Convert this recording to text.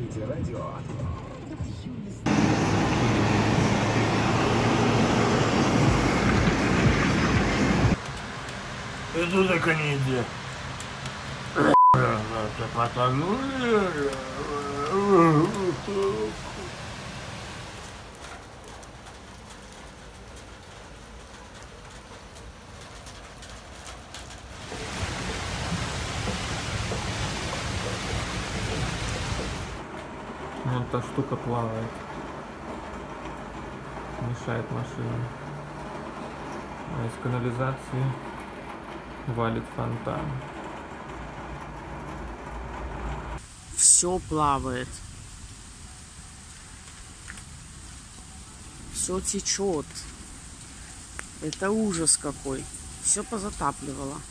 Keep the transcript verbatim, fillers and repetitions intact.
Слушайте радио. Это так они идут. Это потонули. Вон та штука плавает. Мешает машине. А из канализации валит фонтан. Все плавает. Все течет. Это ужас какой. Все позатапливало.